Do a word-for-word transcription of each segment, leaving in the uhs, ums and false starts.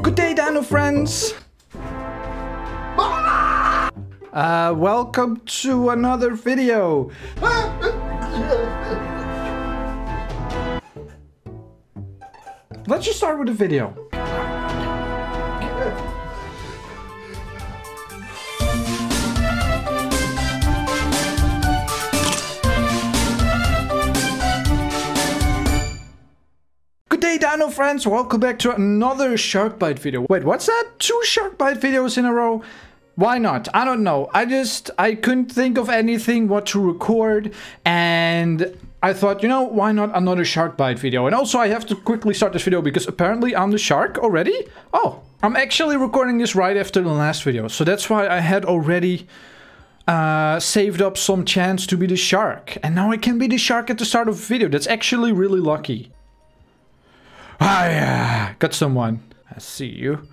Good day, Dino friends! Uh, welcome to another video! Let's just start with the video. Good day, Dino friends! Welcome back to another SharkBite video. Wait, what's that? Two SharkBite videos in a row? Why not? I don't know. I just, I couldn't think of anything what to record, and I thought, you know, why not another SharkBite video? And also I have to quickly start this video because apparently I'm the shark already. Oh, I'm actually recording this right after the last video, so that's why I had already uh, saved up some chance to be the shark. And now I can be the shark at the start of the video. That's actually really lucky. Ah, yeah, got someone. I see you.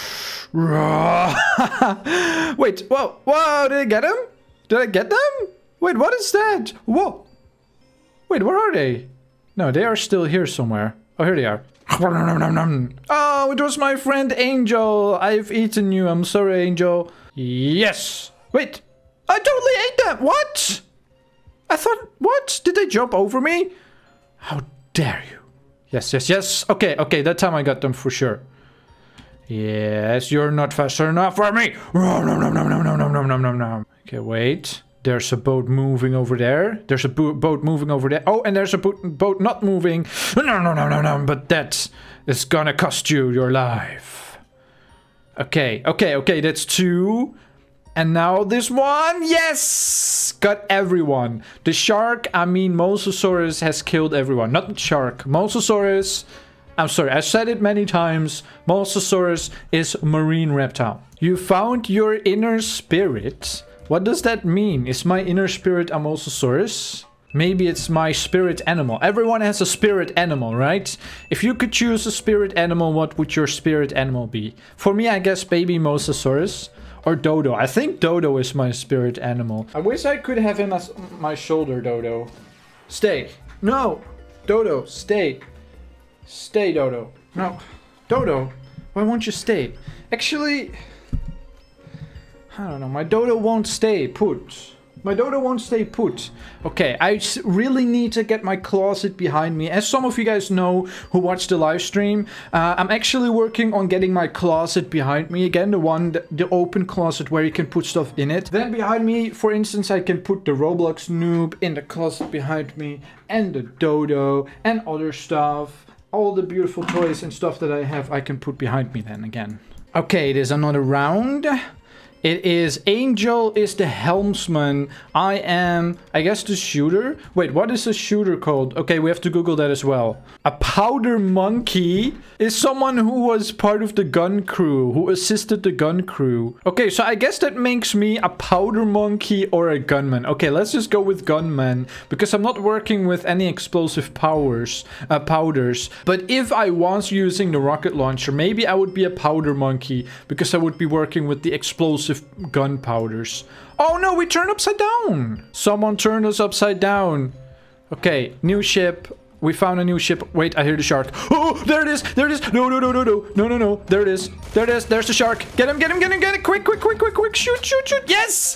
Wait, whoa, whoa, did I get him? Did I get them? Wait, what is that? Whoa. Wait, where are they? No, they are still here somewhere. Oh, here they are. Oh, it was my friend Angel. I've eaten you. I'm sorry, Angel. Yes. Wait, I totally ate them. What? I thought, what? Did they jump over me? How dare you? Yes, yes, yes. Okay, okay, that time I got them for sure. Yes, you're not fast enough for me. No, no, no, no, no, no, no, no, no, no. Okay, wait. There's a boat moving over there. There's a bo boat moving over there. Oh, and there's a bo boat not moving. No, no, no, no, no. But that is gonna cost you your life. Okay, okay, okay. That's two. And now this one. Yes! Got everyone. The shark, I mean, Mosasaurus has killed everyone. Not the shark. Mosasaurus. I'm sorry, I said it many times. Mosasaurus is marine reptile. You found your inner spirit. What does that mean? Is my inner spirit a Mosasaurus? Maybe it's my spirit animal. Everyone has a spirit animal, right? If you could choose a spirit animal, what would your spirit animal be? For me, I guess baby Mosasaurus. Or Dodo. I think Dodo is my spirit animal. I wish I could have him as my shoulder, Dodo. Stay. No. Dodo, stay. Stay, Dodo. No. Dodo, why won't you stay? Actually, I don't know. My Dodo won't stay put. My Dodo won't stay put. Okay, I really need to get my closet behind me. As some of you guys know who watched the live stream, uh, I'm actually working on getting my closet behind me. Again, the one, the, the open closet where you can put stuff in it. Then behind me, for instance, I can put the Roblox noob in the closet behind me. And the Dodo and other stuff. All the beautiful toys and stuff that I have, I can put behind me then again. Okay, it is another round. It is Angel is the helmsman. I am, I guess, the shooter. Wait, what is a shooter called? Okay, we have to Google that as well. A powder monkey is someone who was part of the gun crew, who assisted the gun crew. Okay, so I guess that makes me a powder monkey or a gunman. Okay, let's just go with gunman because I'm not working with any explosive powers, uh, powders. But if I was using the rocket launcher, maybe I would be a powder monkey because I would be working with the explosive gunpowders. Oh no, we turned upside down. Someone turned us upside down. Okay, new ship. We found a new ship. Wait, I hear the shark. Oh, there it is. There it is. No, no, no, no, no. No, no, no. There it is. There it is. There's the shark. Get him, get him, get him, get it. Quick, quick, quick, quick, quick. Shoot, shoot, shoot. Yes.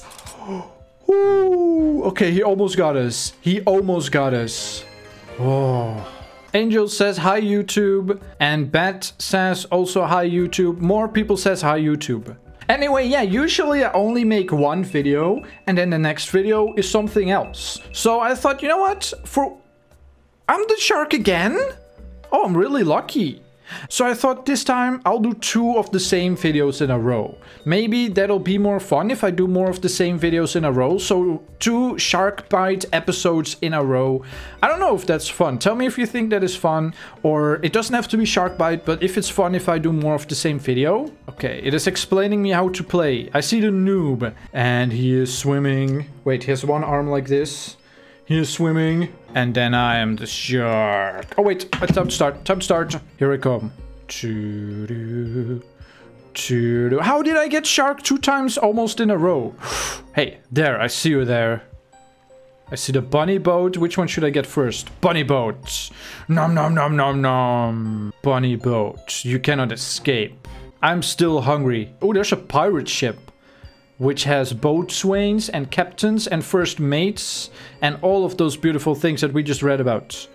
Ooh. Okay, he almost got us. He almost got us. Oh. Angel says hi YouTube. And Bat says also hi YouTube. More people says hi YouTube. Anyway, yeah, usually I only make one video and then the next video is something else. So I thought, you know what? For I'm the shark again? Oh, I'm really lucky. So I thought this time I'll do two of the same videos in a row. Maybe that'll be more fun if I do more of the same videos in a row. So two SharkBite episodes in a row. I don't know if that's fun. Tell me if you think that is fun. Or it doesn't have to be SharkBite, but if it's fun if I do more of the same video. Okay, it is explaining me how to play. I see the noob. And he is swimming. Wait, he has one arm like this. He is swimming. And then I am the shark. Oh, wait. Time to start. Time to start. Here I come. Choo-doo. Choo-doo. How did I get shark two times almost in a row? Hey, there. I see you there. I see the bunny boat. Which one should I get first? Bunny boat. Nom nom nom nom nom. Bunny boat. You cannot escape. I'm still hungry. Oh, there's a pirate ship, which has boatswains and captains and first mates and all of those beautiful things that we just read about.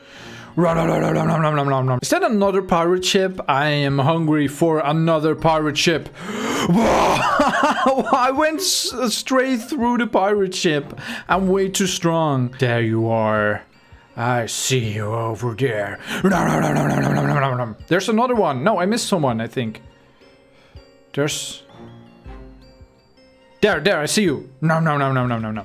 Is that another pirate ship? I am hungry for another pirate ship. I went straight through the pirate ship. I'm way too strong. There you are. I see you over there. There's another one. No, I missed someone, I think. There's... There, there, I see you. No, no, no, no, no, no, no.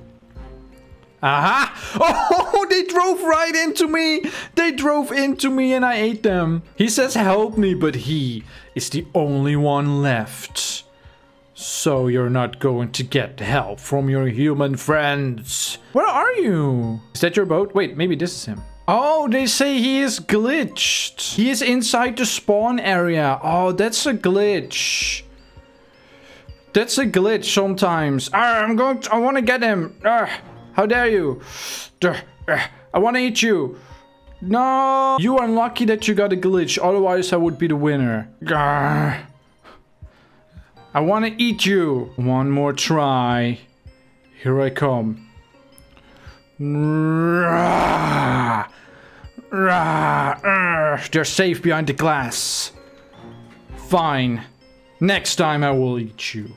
Aha! Oh, they drove right into me! They drove into me and I ate them. He says help me, but he is the only one left. So you're not going to get help from your human friends. Where are you? Is that your boat? Wait, maybe this is him. Oh, they say he is glitched. He is inside the spawn area. Oh, that's a glitch. That's a glitch sometimes. Ah, I'm going to, I want to get him. Ah. How dare you? I want to eat you. No. You are lucky that you got a glitch. Otherwise, I would be the winner. I want to eat you. One more try. Here I come. They're safe behind the glass. Fine. Next time I will eat you.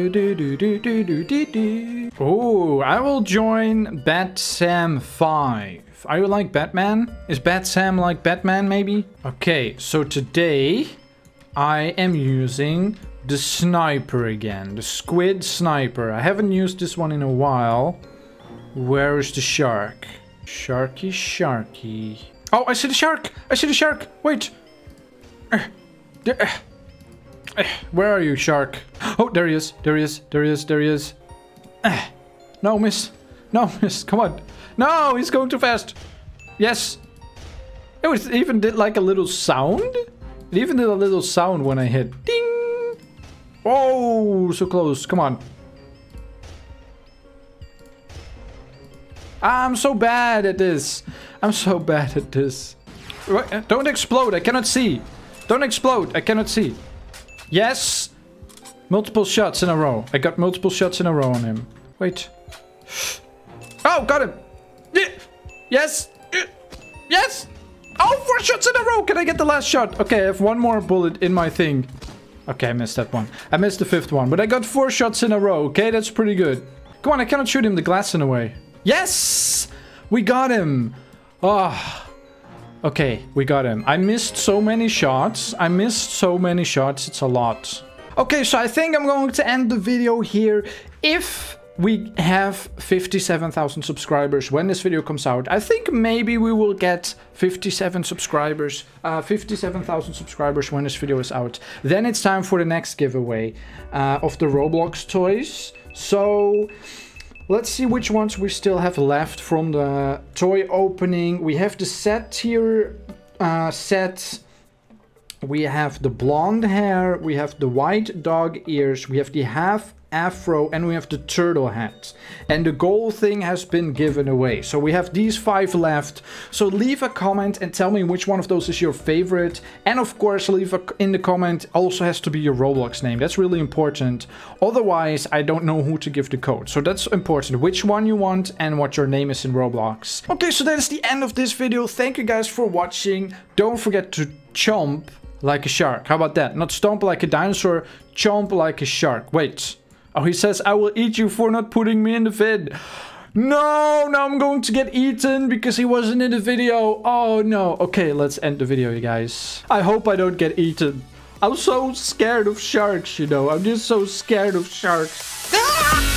Oh, I will join Bat Sam five. Are you like Batman? Is Bat Sam like Batman, maybe? Okay, so today I am using the sniper again. The squid sniper. I haven't used this one in a while. Where is the shark? Sharky, sharky. Oh, I see the shark! I see the shark! Wait! Uh, there, uh. Where are you, shark? Oh, there he is. There he is. There he is. There he is. No, miss. No, miss. Come on. No, he's going too fast. Yes. It was even did like a little sound. It even did a little sound when I hit. Ding. Oh, so close. Come on. I'm so bad at this. I'm so bad at this. Don't explode. I cannot see. Don't explode. I cannot see. Yes! Multiple shots in a row. I got multiple shots in a row on him. Wait. Oh, got him! Yes! Yes! Oh, four shots in a row! Can I get the last shot? Okay, I have one more bullet in my thing. Okay, I missed that one. I missed the fifth one, but I got four shots in a row. Okay, that's pretty good. Come on, I cannot shoot him. The glass in the way. Yes! We got him! Ah. Oh. Okay, we got him. I missed so many shots. I missed so many shots. It's a lot. Okay, so I think I'm going to end the video here. If we have fifty-seven thousand subscribers when this video comes out, I think maybe we will get fifty-seven subscribers, uh, fifty-seven thousand subscribers when this video is out. Then it's time for the next giveaway uh, of the Roblox toys. So... let's see which ones we still have left from the toy opening. We have the set here, uh, set. We have the blonde hair. We have the white dog ears. We have the half afro and we have the turtle hat. And the gold thing has been given away. So we have these five left. So leave a comment and tell me which one of those is your favorite. And of course, leave a, in the comment also has to be your Roblox name. That's really important. Otherwise, I don't know who to give the code. So that's important. Which one you want and what your name is in Roblox. Okay, so that is the end of this video. Thank you guys for watching. Don't forget to chomp like a shark. How about that? Not stomp like a dinosaur, chomp like a shark. Wait. Oh, he says, I will eat you for not putting me in the vid. No, now I'm going to get eaten because he wasn't in the video. Oh, no. Okay, let's end the video, you guys. I hope I don't get eaten. I'm so scared of sharks, you know. I'm just so scared of sharks. Ah!